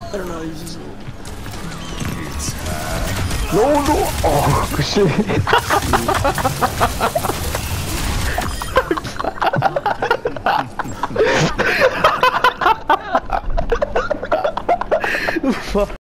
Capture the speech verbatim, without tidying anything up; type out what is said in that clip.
I don't know, he's just... No, no! Oh, shit. Fuck.